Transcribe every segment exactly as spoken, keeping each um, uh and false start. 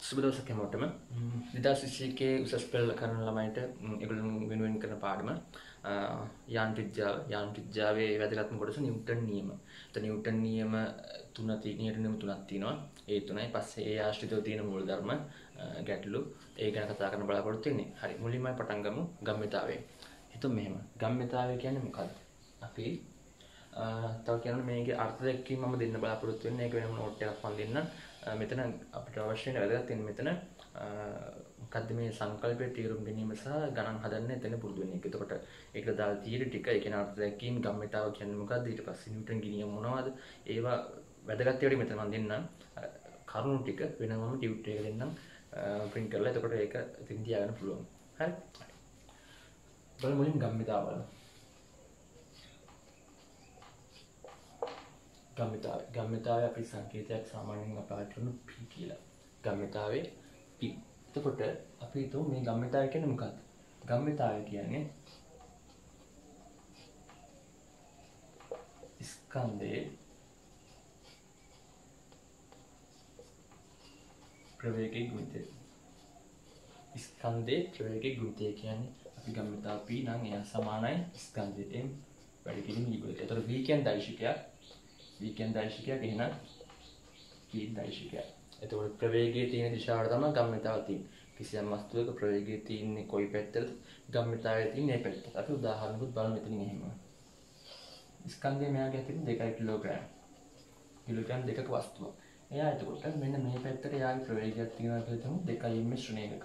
සුබ දවසක් හැමෝටම. දෙදාස් විසිඑකේ උසස් පෙළ කරන ළමයින්ට ඒගොල්ලෝ වෙනුවෙන් කරන පාඩම යාන්ත්‍රික විද්‍යාව. යාන්ත්‍රික විද්‍යාවේ වැදගත්ම කොටස නිව්ටන් නියම. ඒත් නිව්ටන් නියම තුන තියෙන නියම තුනක් තියෙනවා. ඒ තුනයි පස්සේ ඒ ආශ්‍රිතව තියෙන මූලධර්ම ගැටලු ඒ ගැන කතා කරන්න බලාපොරොත්තු වෙන්නේ. හරි. මුලින්ම පටන් ගමු ගම්මිතාවයෙන්. හිතමු මෙහෙම. ගම්මිතාවය කියන්නේ මොකක්ද? අපි තව කියන්න මේකේ අර්ථ දැක්වීම මම දෙන්න බලාපොරොත්තු වෙන්නේ. ඒක වෙනම නෝට් එකක් මම දෙන්නම්. මෙතන අපිට අවශ්‍ය වෙන වැදගත් වෙන මෙතන මොකද්ද මේ සංකල්පයේ තීරුම් ගැනීම සහ ගණන් හදන්න එතන පුරුදු වෙන එක. එතකොට ඒකට දාලා තියෙන ටික ඒ කියන්නේ අර්ථ දැක්වීම ගම්මිතාව කියන්නේ මොකද්ද? ඊට පස්සේ නිව්ටන් ගිනියම මොනවද? ඒවා වැදගත් ඒවා මෙතන මම දෙන්නම්. කරුණු ටික වෙනමම ටියුට් එකක දෙන්නම් print කරලා. එතකොට ඒක ඉතින් තියාගන්න පුළුවන්. හරි. බලමු මුලින් ගම්මිතාව බලමු. ගම්මිතාවය. ගම්මිතාවය අපි සංකේතයක් සාමාන්‍යයෙන් අපහාට කරන p කියලා. ගම්මිතාවේ p. එතකොට අපි හිතමු මේ ගම්මිතාවය කියන්නේ මොකක්ද? ගම්මිතාවය කියන්නේ ස්කන්ධයේ ප්‍රවේගයේ ගුණිතය. ස්කන්ධයේ ප්‍රවේගයේ ගුණිතය කියන්නේ අපි ගම්මිතාව p නම් එයා සමානයි ස්කන්ධයෙන් වැඩි කිරීම ඊගොල්ලෝ. එතකොට v කියන්නේ දෛශිකයක්. v කියන්නේ දෛශිකයක් එහෙනම් p දෛශිකයක්. එතකොට ප්‍රවේගයේ තියෙන දිශාවට තමයි ගම්මිතාව තියෙන්නේ. කිසියම් වස්තුවක ප්‍රවේගයේ තියෙන්නේ කොයි පැත්තටද? ගම්මිතාවයේ තියෙන මේ පැත්තට. අපි උදාහරණයක් බලමු මෙතනින් එහෙම. ස්කන්ධය මෙයාගේ තියෙන දෙකයි කිලෝග්‍රෑම්. කිලෝග්‍රෑම් දෙකක වස්තුවක්. එයා එතකොට මෙන්න මේ පැත්තට යාගේ ප්‍රවේගයක් තියෙනවා කියලා හිතමු දෙකයි m ශ්‍රේණියක.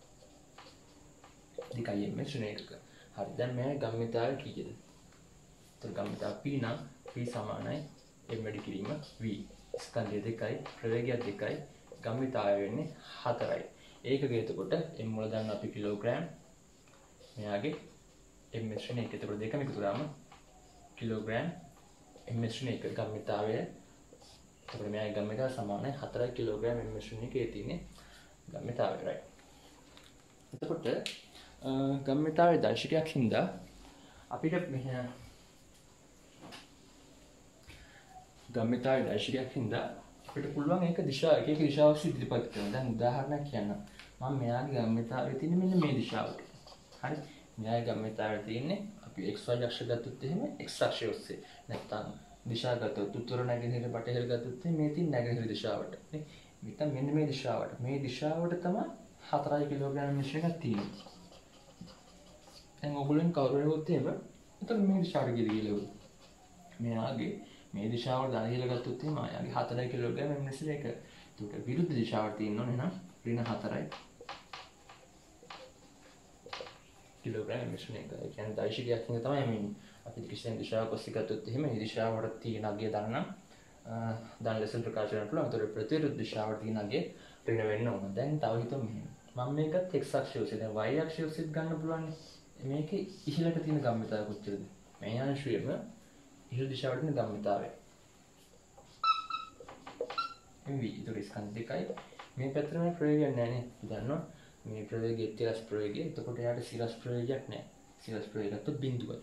දෙකයි m ශ්‍රේණියක. හරි. දැන් මේ ගම්මිතාවය කීයද? එතකොට ගම්මිතාව p නම් p සමානයි m වැඩි කිරීම v. ස්කන්ධය දෙකයි ප්‍රවේගය දෙකයි ගම්මිතාවය වෙන්නේ හතරයි. ඒකක එතකොට m වල දාන්න අපි කිලෝග්‍රෑම් මෙයාගේ m ශ්‍රේණියක. එතකොට දෙකම එකතු කරාම කිලෝග්‍රෑම් m ශ්‍රේණියක ගම්මිතාවය. එතකොට මෙයාගේ ගම්මිතාව සමානයි හතරයි කිලෝග්‍රෑම් m ශ්‍රේණියකේ තියෙන ගම්මිතාවය. right. එතකොට ගම්මිතාවයේ දෛශිකයක් හින්දා අපිට මෙහෙම ගම්මිතාවයේ දෛශිකයක් හින්දා අපිට පුළුවන් ඒක දිශාව එක එක දිශාවක් ඉදිරිපත් කරන්න. දැන් උදාහරණයක් කියන්න. මම මෙයාගේ ගම්මිතාවයේ තියෙන මෙන්න මේ දිශාවට. හරි. මෙයාගේ ගම්මිතාවයේ තියෙන්නේ අපි xy අක්ෂ ගත්තොත් එහෙම x අක්ෂය ඔස්සේ. නැත්නම් දිශා ගත්තොත් උත්තර නැගෙනහිර බටහිර ගත්තොත් මේ තියෙන නැගෙනහිර දිශාවට. නේ. මෙතන මෙන්න මේ දිශාවට. මේ දිශාවට තමයි හතරයි කිලෝග්‍රෑම් මිශ්‍රණයක් තියෙන්නේ. දැන් ඔයගොල්ලන් කවුරු හරි වොත් එහෙම එතන මේ දිශාවට ගිහලා මෙයාගේ මේ දිශාවට දාන කියලා ගත්තොත් එහෙම ආයගේ හතරයි කිලෝග්‍රෑම් m ශ්‍රේණියක එක. ඒකට විරුද්ධ දිශාවට තියෙන්න ඕනේ නම් ඍණ හතරයි කිලෝග්‍රෑම් m ශ්‍රේණියක. ඒ කියන්නේ දෛශිකයක් හින්දා තමයි මේ අපි කිසියම් දිශාවක ඔස්සේ ගත්තොත් එහෙම මේ දිශාවට තියෙන අගය දන්න දැන් ලෙස ප්‍රකාශ කරන්න පුළුවන්. ඒතකොට ප්‍රතිවිරුද්ධ දිශාවට තියෙන අගය ඍණ වෙන්න ඕන. දැන් තව හිතමු මෙහෙම. මම මේකත් x අක්ෂය ඔස්සේ දැන් y අක්ෂය ඔස්සේ ගන්න පුළුවන්. මේකේ ඉහළට තියෙන ගම්මිතාව කොච්චරද? මේ අංශුවේම ඉහළ දිශාවට තියෙන ගම්මිතාවය. v. ඒතකොට ස්කන්ධ දෙකයි. මේ පැත්තට මේ ප්‍රවේගයක් නැහැ නේ. දන්නවා මේ ප්‍රවේගයේ තිරස් ප්‍රවේගය. එතකොට එයාට සිරස් ප්‍රවේගයක් නැහැ. සිරස් ප්‍රවේගයක් તો බිඳුවයි.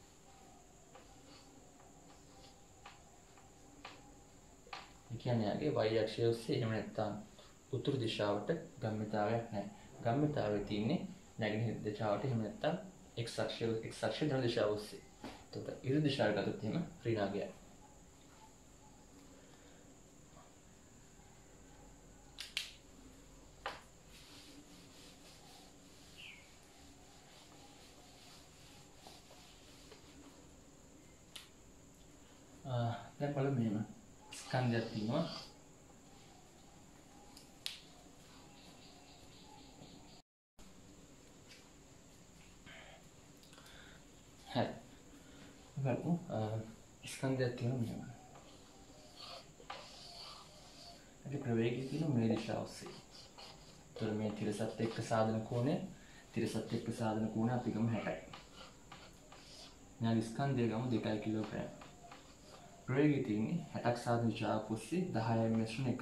ඒ කියන්නේ යාගේ y අක්ෂය ඔස්සේ එහෙම නැත්නම් උතුරු දිශාවට ගම්මිතාවයක් නැහැ. ගම්මිතාවය තියෙන්නේ නැගෙනහිර දිශාවට එහෙම නැත්නම් x අක්ෂය x අක්ෂය ධන දිශාව ඔස්සේ. එතකොට ඉරු දිශාවට ගත්තොත් එහෙම ඍණාගයයි. ආ දැන් බලමු මෙහෙම. ස්කන්ධයක් තියෙනවා. හරි. බලමු ස්කන්ධයක් තියෙනවා මෙහෙම. අපි ප්‍රවේගය තියෙන මේ දිශාව ඔස්සේ. ඒතර මේ තිරසත් එක්ක සාධන කෝණය තිරසත් එක්ක සාධන කෝණය අපි ගමු හැටයි. ඥාන ස්කන්ධය ගමු දෙකයි කිලෝග්‍රෑම්. ප්‍රවේගය තියෙන්නේ හැටක් සාධන දිශාවක් ඔස්සේ දහයයි m ශ්‍රේණියක.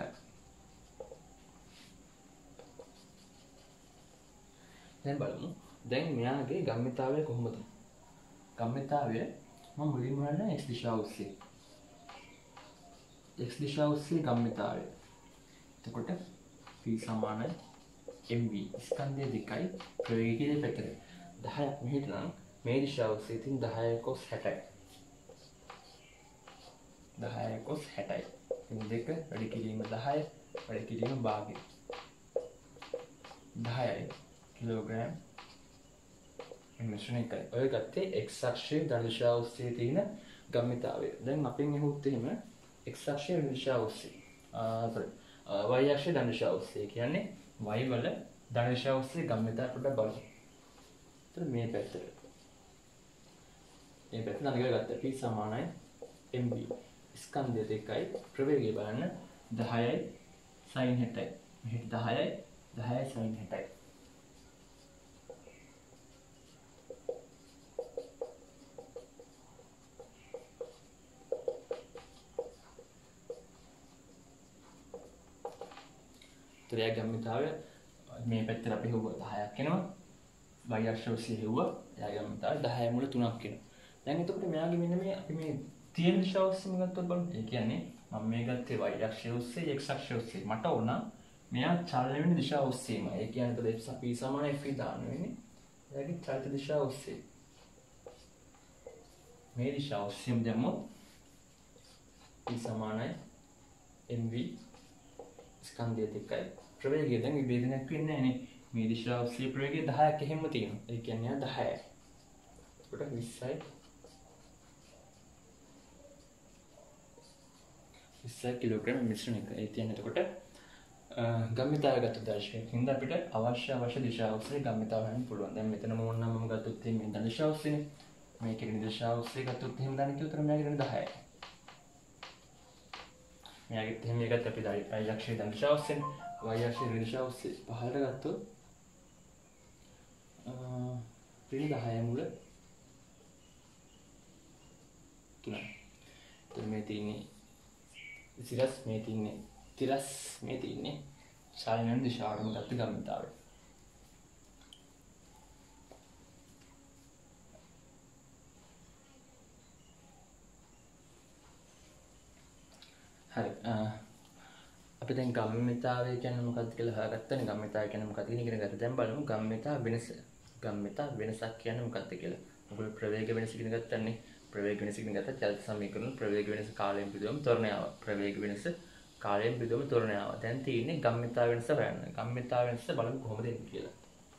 දැන් බලමු. දැන් මෙයාගේ ගම්මිතාවය කොහොමද? ගම්මිතාවය මම මුලින්ම හොයන්න x දිශාව ඔස්සේ. x දිශාව ඔස්සේ ගම්මිතාවය. එතකොට P සමානයි mv. ස්කන්ධය දෙකයි ප්‍රවේගය පැත්තට. දහයක් මෙහෙට නම් මේ දිශාව ඔස්සේ තින් දහය කොස් හැටයි. දහය කොස් හැටයි. මේ දෙක වැඩි කිරීම දහය වැඩි කිරීම භාගය. දහයයි කිලෝග්‍රෑම් මිශ්‍රණය කරයි. ඔය ගත්තේ x අක්ෂයේ ධන දිශාව ඔස්සේ තියෙන ගම්මිතාවය. දැන් අපෙන් එහුත් එහෙම x අක්ෂයේ ඍණ දිශාව ඔස්සේ. ආ sorry. y අක්ෂයේ ධන දිශාව ඔස්සේ කියන්නේ y වල ධන දිශාව ඔස්සේ ගම්මිතාව පොඩ්ඩක් බලමු. එතන මේ පැත්තට. මේ පැත්තට අනික ගත්තා. p සමානයි mv. ස්කන්ධය දෙකයි ප්‍රවේගය බලන්න දහයයි sin හැටයි. මෙහෙට දහයයි දහයයි sin හැටයි. ත්‍රිය ගම්මිතාවය මේ පැත්තට අපි හෙව්වා දහයක් එනවා. y අක්ෂය ඔස්සේ හෙව්වා. එයා ගම්මිතාවය දහය මුල තුනක් එනවා. දැන් එතකොට මෙයාගේ මෙන්න මේ අපි මේ තියෙන දිශාව ඔස්සේම ගත්තොත් බලන්න. ඒ කියන්නේ මම මේ ගත්තේ y අක්ෂය ඔස්සේ x අක්ෂය ඔස්සේ. මට ඕන මෙයා චලනය වෙන දිශාව ඔස්සේම. ඒ කියන්නේ එතකොට p සමාන f දාන්න වෙන්නේ. එයාගේ චලිත දිශාව ඔස්සේ. මේ දිශාව ඔස්සේම දැම්මොත් p සමානයි mv ස්කන්ධය දෙකයි. ප්‍රවේගය දැන් විභේදනයක් වෙන්නේ නැහැ නේ. මේ දිශාව ඔස්සේ ප්‍රවේගය දහයක් එහෙම තියෙනවා. ඒ කියන්නේ දහයයි. එතකොට විස්සයි විස්සයි කිලෝග්‍රෑම් මිශ්‍රණය කරා. ඒ කියන්නේ එතකොට ගම්මිතාවය ගත්ත දර්ශකයකින්ද අපිට අවශ්‍ය අවශ්‍ය දිශාව ඔස්සේ ගම්මිතාව හොයන්න පුළුවන්. දැන් මෙතන මොන නම් මම ගත්තොත් මේ ධන දිශාව ඔස්සේනේ. මේ කෙරෙන දිශාව ඔස්සේ ගත්තොත් එහෙම දැන් කිව්වොත් මෙයාගේ දෙන දහයයි. මෙයාගේ එහෙම එකත් අපි y අක්ෂයේ ධන දිශාව ඔස්සේ y අක්ෂයේ ඍණ දිශාව ඔස්සේ පහළට ගත්තොත් අ ඍණ දහය මුල තුනයි. එතන මේ තියෙන්නේ සිරස් මේ තින්නේ තිරස් මේ තින්නේ චලන දිශාවටම ගත්ත ගම්මිතාවය. හරි. අපි දැන් ගම්මිතාවය කියන්නේ මොකක්ද කියලා හොයාගත්තනේ. ගම්මිතාවය කියන්නේ මොකක්ද කියන ඉගෙන ගත්තා. දැන් බලමු ගම්මිතා වෙනස. ගම්මිතා වෙනසක් කියන්නේ මොකක්ද කියලා. මොකද ප්‍රවේග වෙනස ඉගෙන ගත්තන්නේ. ප්‍රවේග වෙනස ඉගෙන ගත්තා. චලිත සමීකරණ ප්‍රවේග වෙනස කාලයෙන් බෙදුවම ත්වරණය ආවා. ප්‍රවේග වෙනස කාලයෙන් බෙදුවම ත්වරණය ආවා. දැන් තියෙන්නේ ගම්මිතා වෙනස හොයන්න. ගම්මිතා වෙනස බලමු කොහොමද එන්නේ කියලා.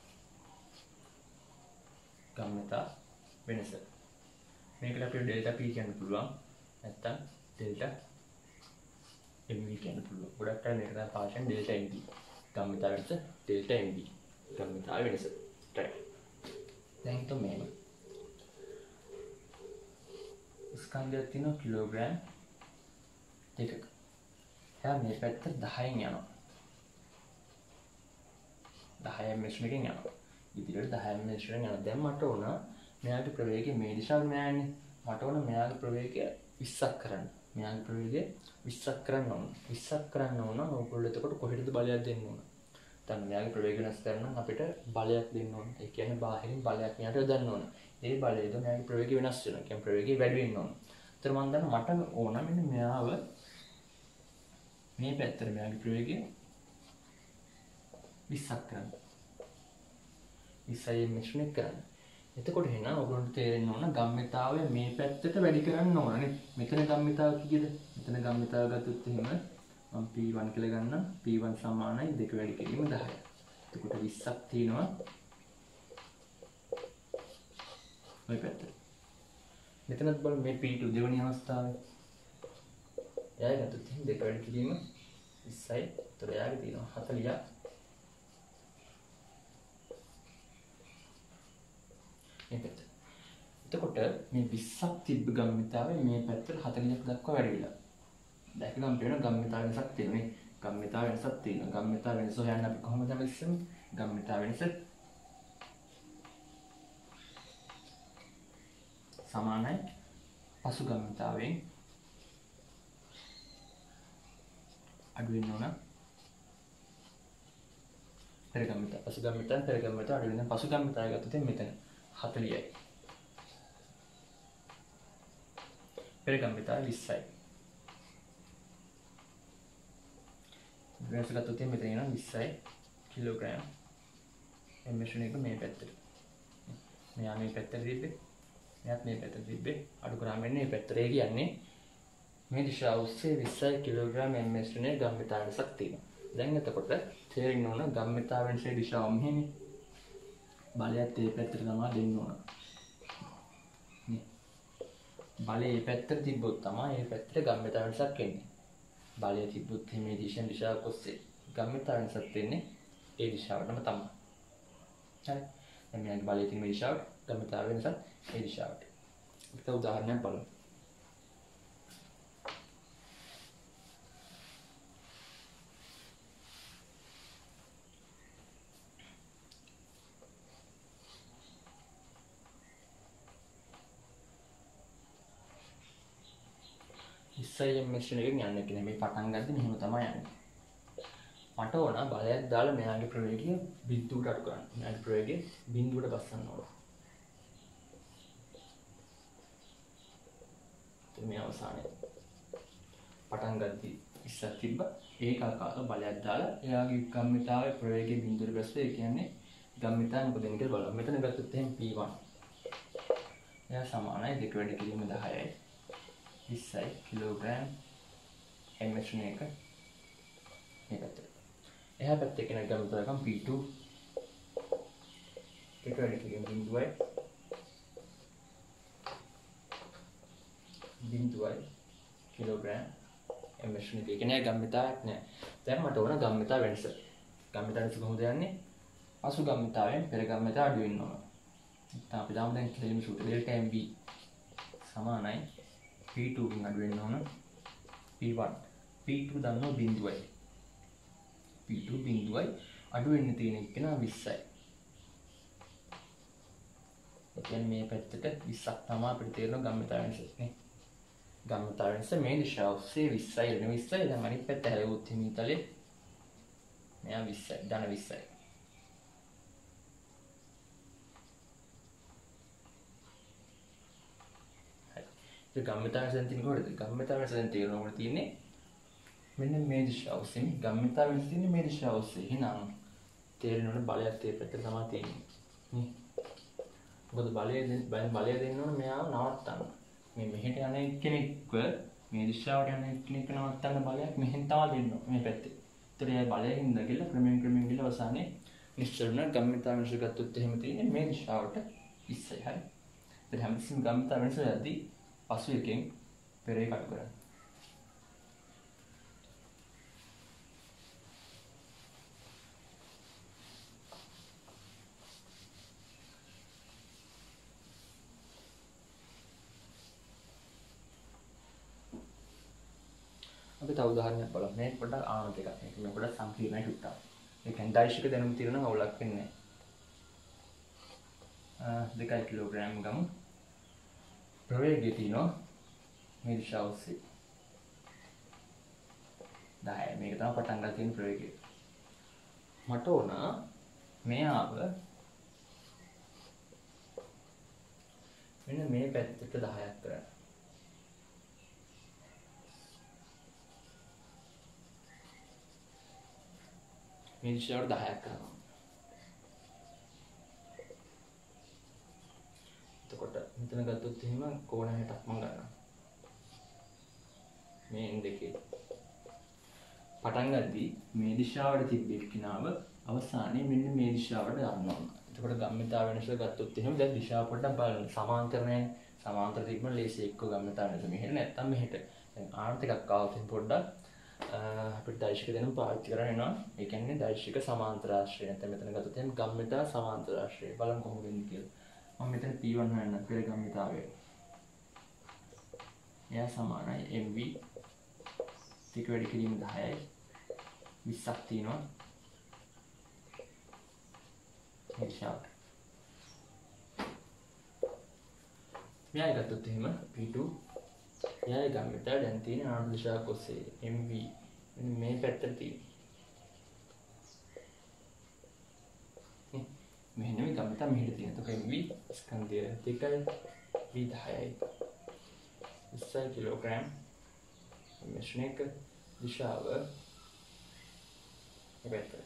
ගම්මිතා වෙනස. මේකට අපිට ඩෙල්ටා p කියන්න පුළුවන්. නැත්තම් ඩෙල්ටා mv කියන්න පුළුවන්. ගොඩක් අය මේක තමයි පාෂන් ඩෙල්ටා mv. ගම්මිතා වෙනස ඩෙල්ටා mv. ගම්මිතා වෙනස. right. දැන් හිතමු මේක. ස්කන්ධයක් තියෙනවා කිලෝග්‍රෑම් දෙකක. එයා මේ පැත්ත දහයෙන් යනවා. දහයෙන් මිශ්‍රණයකින් යනවා. ඉදිරියට දහයෙන් මිශ්‍රණයෙන් යනවා. දැන් මට ඕන මෙයාගේ ප්‍රවේගය මේ දිශාවට මෙයාන්නේ. මට ඕන මෙයාගේ ප්‍රවේගය විස්සක් කරන්න. මෙයාගේ ප්‍රවේගය විස්සක් කරන්න ඕන. විස්සක් කරන්න ඕන නම් ඕගොල්ලෝ එතකොට කොහෙටද බලයක් දෙන්න ඕන? දැන් මෙයාගේ ප්‍රවේගය වෙනස් කරන්න අපිට බලයක් දෙන්න ඕන. ඒ කියන්නේ බාහිරින් බලයක් මෙයාට යොදන්න ඕන. ඒ බලයද මෙයාගේ ප්‍රවේගය වෙනස් වෙනවා. කියන්නේ ප්‍රවේගය වැඩි වෙන්න ඕන. ඒතර මම දන්න මට ඕන මෙන්න මෙයාව මේ පැත්තට මෙයාගේ ප්‍රවේගය විස්සක් කරන්න. විස්සයි මිශ්‍රණය කරන්න. එතකොට එහෙනම් ඔයගොල්ලන්ට තේරෙන්න ඕන ගම්මිතාවය මේ පැත්තට වැඩි කරන්න ඕන නේ. මෙතන ගම්මිතාව කීයද? මෙතන ගම්මිතාව ගත්තොත් එහෙම මම p one කියලා ගන්නම්. p one සමානයි දෙක වැඩි කිරීම දහය. එතකොට විස්සක් තියෙනවා මේ පැත්තට. මෙතනත් බලමු මේ p two දෙවෙනි අවස්ථාවේ. එයාගේ ගත්තොත් එහෙනම් දෙක වැඩි කිරීම විස්සයි. ඒතර එයාගේ තියෙනවා හතළියක්. මේ පැත්ත. එතකොට මේ විස්සක් තිබ්බ ගම්මිතාවේ මේ පැත්තට හතළියක් දක්වා වැඩි වෙලා. දැන් ගම් පේන ගම්මිතාව වෙනසක් තියෙනවා. ගම්මිතාව වෙනසක් තියෙනවා. ගම්මිතාව වෙනස හොයන්න අපි කොහොමද අපි ඉස්සෙමු ගම්මිතාව වෙනස සමානයි පසු ගම්මිතාවෙන් අඩු වෙන්න ඕන පෙර ගම්මිතාව. පසු ගම්මිතාවෙන් පෙර ගම්මිතාව අඩු වෙන පසු ගම්මිතාව ගත්තොත් මෙතන හතළියයි. පෙර ගම්මිතාව විස්සයි. වෙනස ගත්තොත් එහෙනම් මෙතන එනවා විස්සයි කිලෝග්‍රෑම් m මිශ්‍රණ එක මේ පැත්තට. මෙයා මේ පැත්තට තිබ්බේ. මෙයාත් මේ පැත්තට තිබ්බේ. අඩු කරාම එන්නේ මේ පැත්තට. ඒ කියන්නේ මේ දිශාව ඔස්සේ විස්සයි කිලෝග්‍රෑම් m මිශ්‍රණයේ ගම්මිතා වෙනසක් තියෙනවා. දැන් එතකොට තේරෙන්න ඕන ගම්මිතා වෙනසේ දිශාව මෙහෙනේ. බලයත් ඒ පැත්තට තමයි දෙන්න ඕන. බලය මේ පැත්තට තිබ්බොත් තමයි මේ පැත්තට ගම්මිතා වෙනසක් එන්නේ. බලය තිබ්බොත් මේ දිශෙන් දිශාවක් ඔස්සේ ගම්මිතා වෙනසක් එන්නේ ඒ දිශාවටම තමයි. හරි. දැන් මෙයාගේ බලය තියෙන මේ දිශාවට ගම්මිතා වෙනසක් ඒ දිශාවට. එක උදාහරණයක් බලමු. විස්සයි m මිශ්‍රණයකින් යන්නේ කියන්නේ මේ පටන් ගත්තේ මෙහෙම තමයි යන්නේ. මට ඕන බලයක් දාලා මෙයාගේ ප්‍රවේගය බිඳුවට අඩු කරන්න. මෙයාගේ ප්‍රවේගය බිඳුවට බස්සන්න ඕන. මේ අවසානයේ පටන් ගත්තී ඉස්සත් තිබ්බ ඒක ආකාර බලයක් දාලා එයාගේ ගම්මිතාවේ ප්‍රවේගය බිඳුවට බැස්සේ ඒ කියන්නේ ගම්මිතාව මොකද වෙන්නේ කියලා බලමු. මෙතන ගත්තොත් එහෙනම් p one. එයා සමානයි දෙක වැඩි කිරීම දහයයි. විස්සයි කිලෝග්‍රෑම් m මිශ්‍රණයක මේ පැත්තට. එහා පැත්තේ කෙනෙක් ගම්මිතාව එකම p two. දෙක වැඩි කිරීම බිඳුවයි. බිඳුවයි කිලෝග්‍රෑම් m මිශ්‍රණයක. ඒ කියන්නේ ගම්මිතාවක් නෑ. දැන් මට ඕන ගම්මිතාව වෙනස. ගම්මිතාව වෙනස කොහොමද යන්නේ? පසු ගම්මිතාවෙන් පෙර ගම්මිතාව අඩු වෙන්න ඕන. නැත්නම් අපි දාමු දැන් කෙලිම සූත්‍ර ඩෙල්ටා mv සමානයි p two කින් අඩු වෙන්න ඕන p one. p two දන්නෝ බිඳුවයි. p two බිඳුවයි අඩු වෙන්න තියෙන එක නා විස්සයි. ඒ කියන්නේ මේ පැත්තට විස්සක් තමයි අපිට තේරෙන ගම්මිතාව වෙනස නේ. ගම්මිතාව වෙනස මේ දිශාව ඔස්සේ විස්සයි වෙන විස්සයි. දැන් අනිත් පැත්ත හැලෙවුත් හිමිතලේ මෙයා විස්සයි ධන විස්සයි. හරි. ඒ ගම්මිතාව වෙනසෙන් තියෙන කොහෙද? ගම්මිතාව වෙනසෙන් තේරෙනකොට තියෙන්නේ මෙන්න මේ දිශාව ඔස්සේ. මේ ගම්මිතාව වෙනස තියෙන්නේ මේ දිශාව ඔස්සේ. එහෙනම් තේරෙනවනේ බලයත් ඒ පැත්තට තමයි තියෙන්නේ. නේ. මොකද බලය බලය දෙන්න ඕනේ මෙයාව නවත්තන්න. මේ මෙහෙට යන කෙනෙක්ව මේ දිශාවට යන කෙනෙක් නවත්තන්න බලයක් මෙහෙන් තමයි දෙන්න ඕනේ මේ පැත්තේ. ඒතර ඒ බලයෙන් ඉඳලා ක්‍රමයෙන් ක්‍රමයෙන් ගිහලා අවසානයේ නිශ්චලන ගම්මිතාව වෙනස ගත්තොත් එහෙම තියෙන්නේ මේ දිශාවට ඉස්සයි. හරි. ඒතර හැමතිස්සෙම ගම්මිතාව වෙනස යද්දී පසු එකෙන් පෙරේ කටු කරන්න. අපි තව උදාහරණයක් බලමු. මේක පොඩ්ඩක් ආනත එකක්. මේක මේ පොඩ්ඩක් සංකීර්ණයි ටුට්ටක්. ඒ කියන්නේ දෛශික දැනුම తీරන අවුලක් වෙන්නේ නැහැ. දෙකයි කිලෝග්‍රෑම් ගමු. ප්‍රවේගය තියෙනවා මේ දිශාව ඔස්සේ. දහයයි. මේක තමයි පටන් ගන්න තියෙන ප්‍රවේගය. මට ඕන මෙයාව මෙන්න මේ පැත්තට දහයක් කරන්න. මේ දිශාවට දහයක් කරනවා. එතකොට මෙතන ගත්තොත් එහෙම කෝණ හැටක් මම ගන්නවා. මේ එන් දෙකේ පටන් ගද්දී මේ දිශාවට තිබ්බේ කිනාව අවසානයේ මෙන්න මේ දිශාවට යනවා. එතකොට ගම්මිතාව වෙනස ගත්තොත් එහෙම දැන් දිශාව පොඩ්ඩක් බලන්න. සමාන්තර නැහැ. සමාන්තර තිබ්බම ලේසි එක්ක ගම්මිතාව වෙනස මෙහෙට නැත්තම් මෙහෙට. දැන් ආන්ත එකක් ආවොත් පොඩ්ඩක් අපිට දෛශික දැනුම පාවිච්චි කරන්න වෙනවා. ඒ කියන්නේ දෛශික සමාන්තර ආශ්‍රය. නැත්නම් මෙතන ගත්තොත් එහෙනම් ගම්මිතා සමාන්තර ආශ්‍රය. බලන්න කොහොමද වෙන්නේ කියලා. මම මෙතන p one හොයන්න පෙර ගම්මිතාවය. එයා සමානයි mv ටික වැඩි කිරීම දහයයි. විස්සක් තියෙනවා. මේ දිශාවට. මෙයා ගත්තොත් එහෙම p two එයාගේ ගම්මිතාව දැන් තියෙන ආණ්ඩු දිශාවක් ඔස්සේ mv මේ පැත්තට තියෙනවා. මෙහෙම නෙමෙයි ගම්මිතාව මෙහෙට තියෙනවා. එතකොට mv ස්කන්ධය දෙකයි v දහයයි. විස්සයි කිලෝග්‍රෑම් මිශ්‍රණයක දිශාව මේ පැත්තට.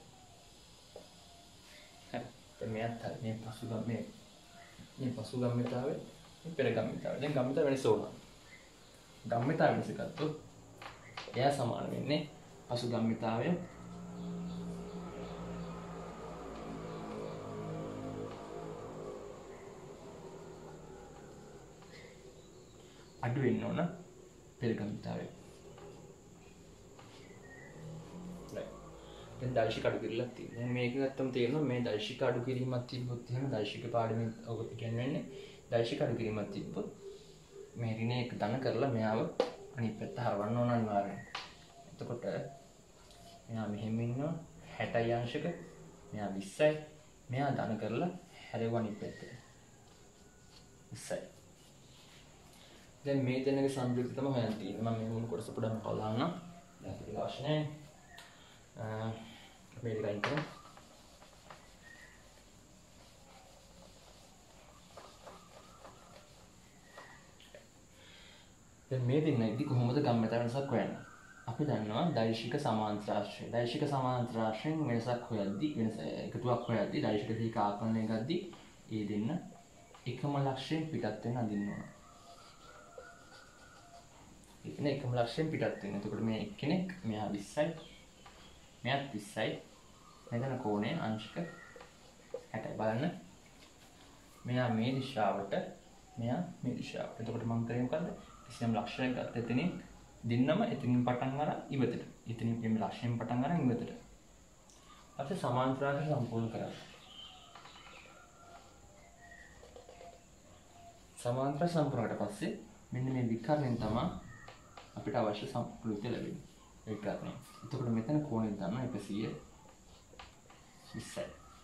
හරි. දැන් මෙයත් හරි. මේ පසුගම් මේ මේ පසුගම්මිතාවේ මේ පෙරගම්මිතාවේ. දැන් ගම්මිතාව වෙනස ඕනවා. ගම්මිතාව වෙනස ගත්තොත් එයා සමාන වෙන්නේ පසුගම්මිතාවය අඩු වෙන්න ඕන පෙරගම්මිතාවය. දැන් දර්ශික අඩු කිරීමක් තියෙනවා. දැන් මේක ගත්තම තේරෙනවා මේ දර්ශික අඩු කිරීමක් තිබ්බොත් එහෙම දර්ශික පාඩමෙන් ඔක කියන්නේ දර්ශික අඩු කිරීමක් තිබ්බොත් මේ ඍණ එක ධන කරලා මෙයාව අනිත් පැත්ත හරවන්න ඕන අනිවාර්යෙන්. එතකොට මෙයා මෙහෙම ඉන්නවා හැටයි අංශක මෙයා විස්සයි මෙයා ධන කරලා හැරෙව අනිත් පැත්තට. විස්සයි. දැන් මේ දෙන්නගේ සංයුක්ත තමයි හොයන්න තියෙන්නේ. මම මේ මොන කොටස පොඩ්ඩක් බලන්න. දැන් ඒක අවශ්‍ය නැහැ. අ මේ දෙකයි කරමු. දැන් මේ දෙන්නයිදී කොහොමද ගම්මිතා වෙනසක් හොයන්නේ? අපි දන්නවා දෛශික සමාන්තර ආශ්‍රය. දෛශික සමාන්තර ආශ්‍රයෙන් වෙනසක් හොයද්දී වෙනස එකතුවක් හොයද්දී දෛශික දෙක ආකලනය කරද්දී ඒ දෙන්න එකම ලක්ෂයෙන් පිටත් වෙන අඳින්න ඕන. ඉතින් එකම ලක්ෂයෙන් පිටත් වෙන. එතකොට මේ එක්කෙනෙක් මෙයා විස්සයි මෙයාත් විස්සයි මෙතන කෝණය අංශක හැටයි බලන්න. මෙයා මේ දිශාවට මෙයා මේ දිශාවට. එතකොට මම කරේ මොකද්ද? කිසියම් ලක්ෂණයක් ගත්ත එතනින් දෙන්නම එතනින් පටන් අරන් ඉවතට. එතනින් මේ ලක්ෂණයෙන් පටන් අරන් ඉවතට. ඊපස්සේ සමාන්තරාංශ සම්පූර්ණ කරා. සමාන්තර සම්පූර්ණකට පස්සේ මෙන්න මේ විකර්ණයෙන් තමයි අපිට අවශ්‍ය සම්පූර්ණිත ලැබෙන්නේ. විකර්ණය. එතකොට මෙතන කෝණය ගන්න එකසිය විස්සයි.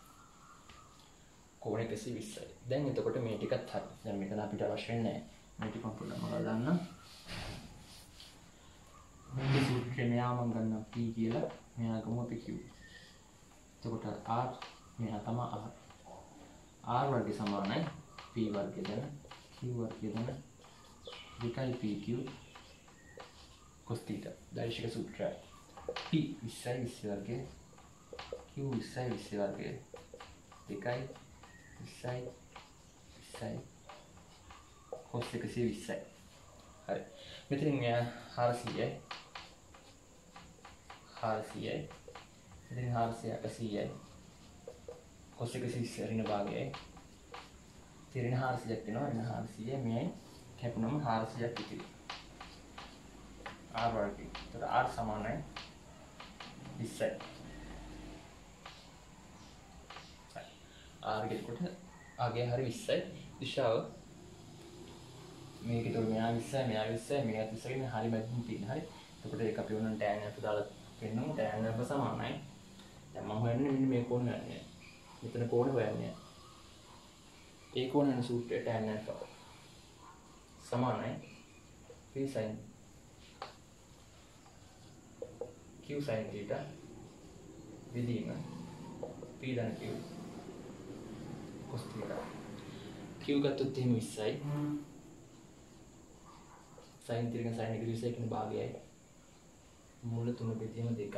කෝණ එකසිය විස්සයි. දැන් එතකොට මේ ටිකත් හරි. දැන් මෙතන අපිට අවශ්‍ය වෙන්නේ නැහැ. මේ ටික පොඩ්ඩක් මම දාන්න. මේ සූත්‍රය මෙයා මම ගන්නවා P කියලා. මෙයා ගමු අපි Q. එතකොට R මෙයා තමයි R. R වර්ගය සමානයි P වර්ගය දෙන Q වර්ගය දෙන දෙකයි P Q cos theta. දෛශික සූත්‍රය. P විස්සයි විස්ස වර්ගය Q විස්සයි විස්ස වර්ගය දෙකයි විස්සයි විස්සයි cos එකසිය විස්සයි. හරි. මෙතනින් මෙයා හාරසියයි හාරසියයි මෙතනින් හාරසිය එකසියයි cos එකසිය විස්ස ඍණ භාගයයි ඍණ හාරසියක් වෙනවා. ඍණ හාරසිය මෙයයි කැපුණම හාරසියක් ඉතිරි. R වර්ගය. එතකොට R සමානයි විස්සයි. R ගෙකොට අගේ හරි විස්සයි. දිශාව මේක ඒතකොට මෙයා විස්සයි මෙයා විස්සයි මෙයා විස්සයි මේ හරි මැදින් තියෙන හරි. එතකොට ඒක අපි උනන tan f දාලා පෙන්නමු. tan f සමානයි. දැන් මම හොයන්නේ මෙන්න මේ කෝණ ගන්නෑ. මෙතන කෝණ හොයන්නේ. ඒ කෝණ වෙන සූත්‍රය tan f සමානයි p sin Q sin theta විදීම P දන Q cos theta. Q ගත්තොත් එහෙම විස්සයි. sin theta sin එක විස්සයි කියන භාගයයි. මූල තුන බෙදීම දෙකයි.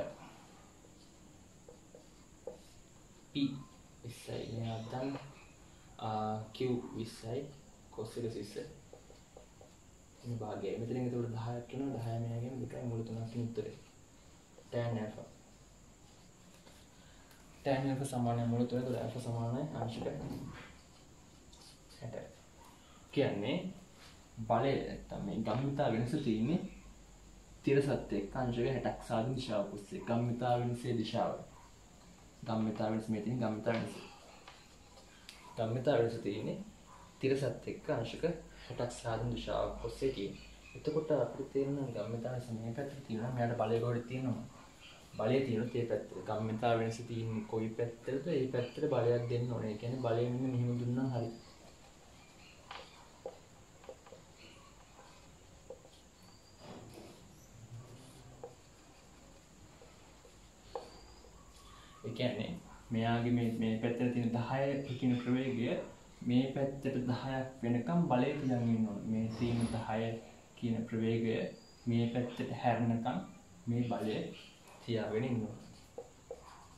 P විස්සයි නැත්නම් Q විස්සයි cos එක විස්සයි. මේ භාගයයි. මෙතනින් ඒකට දහයක් වෙනවා. දහය මෙයාගෙන් දෙකයි මූල තුනක් කියන උත්තරේ. tan f tan f සමානයි මූල තුන. ඒතකොට f සමානයි අංශක හැටයි. කියන්නේ බලය නැත්තම් මේ ගම්මිතා වෙනස තියෙන්නේ තිරසත් එක්ක අංශක හැටක් සාධන දිශාව ඔස්සේ. ගම්මිතා වෙනසේ දිශාව. ගම්මිතා වෙනස මේ තියෙන ගම්මිතා වෙනස. ගම්මිතා වෙනස තියෙන්නේ තිරසත් එක්ක අංශක හැටක් සාධන දිශාව ඔස්සේ තියෙන්නේ. එතකොට අපිට තේරෙනවා ගම්මිතා වෙනස මේ පැත්තේ තියෙනවා. මෙයාට බලය කොහෙද තියෙනවද? බලය තියෙනොත් ඒ පැත්තට. ගම්මිතා වෙනස තියෙන්නේ කොයි පැත්තටද? ඒ පැත්තට බලයක් දෙන්න ඕනේ. ඒ කියන්නේ බලය මෙන්න මෙහෙම දුන්නා හරි. ඒ කියන්නේ මෙයාගේ මේ මේ පැත්තට තියෙන දහය කියන ප්‍රවේගය මේ පැත්තට දහයක් වෙනකම් බලය තියන් ඉන්න ඕනේ. මේ තියෙන දහය කියන ප්‍රවේගය මේ පැත්තට හැරෙනකම් මේ බලය තියාගෙන ඉන්න ඕනේ.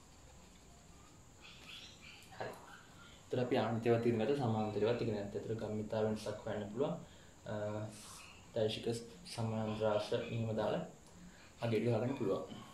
ඒතර අපි ආනිත්‍යවත් ඉගෙන ගත්ත සමාන්තරවත් ඉගෙන ගත්තා. ඒතර ගම්මිතා වෙනසක් හොයන්න පුළුවන්. දෛශික සමාන්තරාශ නියම දාලා අගෙඩි හොයන්න පුළුවන්.